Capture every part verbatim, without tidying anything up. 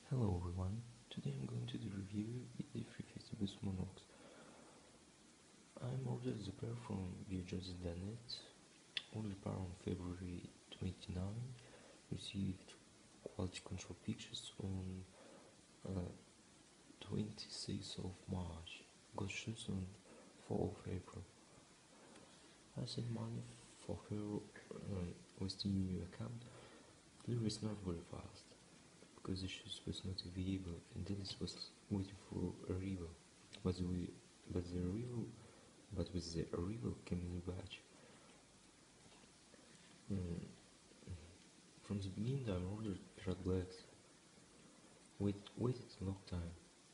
Hello everyone, today I'm going to do review E D three fifty Boost Monox. I'm ordered the pair from viewjudges dot net, ordered pair on February twenty-ninth, received quality control pictures on uh, twenty-sixth of March, got shoes on fourth of April. I sent money for her uh, Western Union account. Delivery is not very fast, because the shoes was not available and Dennis was waiting for arrival. But the, but the arrival, but with the arrival came a new batch. Mm. From the beginning I ordered Pirate Blacks. Wait, waited a long time.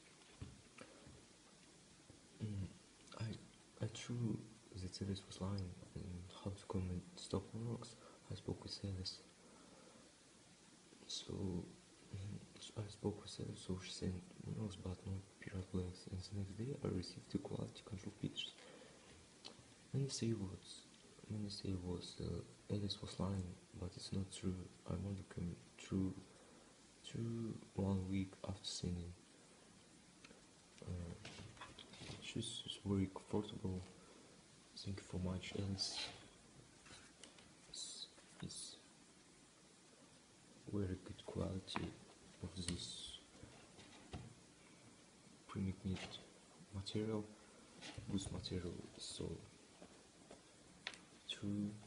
Mm. I, I threw that Celis was lying and how to comment stock works. I spoke with Celis. So I spoke with her, so she sent Monox but not Pirate Blacks, and the next day I received the quality control pictures. Many say was, many say was uh, Alice was lying, but it's not true. I only came through, through one week after sending. Uh, she's very comfortable. Thank you for much, Alice. It's, it's very good quality of this premium knit material. Boost material is so true.